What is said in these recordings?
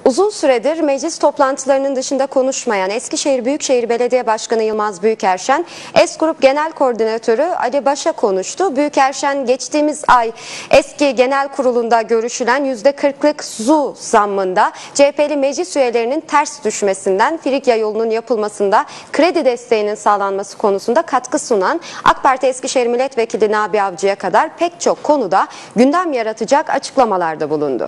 Uzun süredir meclis toplantılarının dışında konuşmayan Eskişehir Büyükşehir Belediye Başkanı Yılmaz Büyükerşen, S-Grup Genel Koordinatörü Ali Baş'a konuştu. Büyükerşen geçtiğimiz ay eski genel kurulunda görüşülen %40'lık su zammında CHP'li meclis üyelerinin ters düşmesinden Frikya yolunun yapılmasında kredi desteğinin sağlanması konusunda katkı sunan AK Parti Eskişehir Milletvekili Nabi Avcı'ya kadar pek çok konuda gündem yaratacak açıklamalarda bulundu.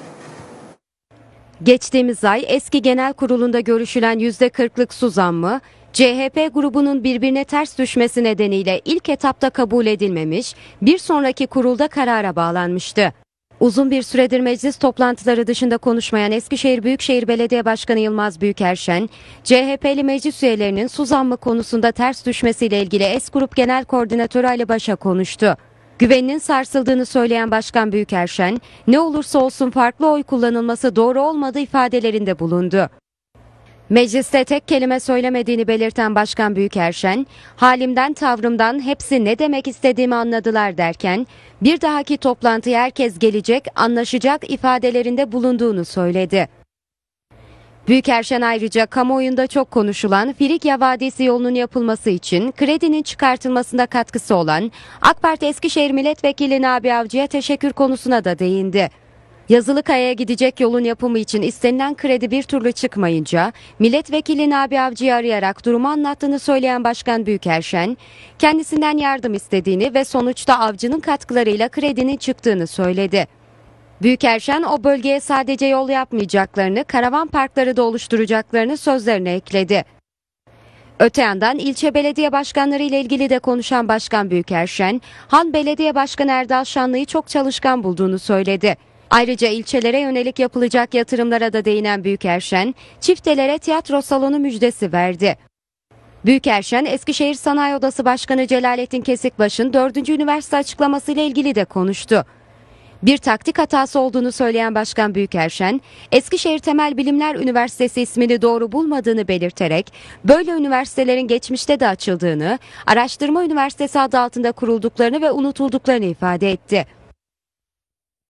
Geçtiğimiz ay eski genel kurulunda görüşülen %40'lık su zammı, CHP grubunun birbirine ters düşmesi nedeniyle ilk etapta kabul edilmemiş, bir sonraki kurulda karara bağlanmıştı. Uzun bir süredir meclis toplantıları dışında konuşmayan Eskişehir Büyükşehir Belediye Başkanı Yılmaz Büyükerşen, CHP'li meclis üyelerinin su zammı konusunda ters düşmesiyle ilgili S-Grup Genel Koordinatörü Ali Baş'a konuştu. Güveninin sarsıldığını söyleyen Başkan Büyükerşen, ne olursa olsun farklı oy kullanılması doğru olmadığı ifadelerinde bulundu. Mecliste tek kelime söylemediğini belirten Başkan Büyükerşen, halimden tavrımdan hepsi ne demek istediğimi anladılar derken, bir dahaki toplantıya herkes gelecek, anlaşacak ifadelerinde bulunduğunu söyledi. Büyükerşen ayrıca kamuoyunda çok konuşulan Frikya Vadisi yolunun yapılması için kredinin çıkartılmasında katkısı olan AK Parti Eskişehir Milletvekili Nabi Avcı'ya teşekkür konusuna da değindi. Yazılıkaya'ya gidecek yolun yapımı için istenilen kredi bir türlü çıkmayınca Milletvekili Nabi Avcı'yı arayarak durumu anlattığını söyleyen Başkan Büyükerşen, kendisinden yardım istediğini ve sonuçta Avcı'nın katkılarıyla kredinin çıktığını söyledi. Büyükerşen o bölgeye sadece yol yapmayacaklarını, karavan parkları da oluşturacaklarını sözlerine ekledi. Öte yandan ilçe belediye başkanları ile ilgili de konuşan Başkan Büyükerşen, Han Belediye Başkanı Erdal Şanlı'yı çok çalışkan bulduğunu söyledi. Ayrıca ilçelere yönelik yapılacak yatırımlara da değinen Büyükerşen, çiftelere tiyatro salonu müjdesi verdi. Büyükerşen, Eskişehir Sanayi Odası Başkanı Celalettin Kesikbaş'ın 4. üniversite açıklamasıyla ilgili de konuştu. Bir taktik hatası olduğunu söyleyen Başkan Büyükerşen, Eskişehir Temel Bilimler Üniversitesi ismini doğru bulmadığını belirterek, böyle üniversitelerin geçmişte de açıldığını, araştırma üniversitesi adı altında kurulduklarını ve unutulduklarını ifade etti.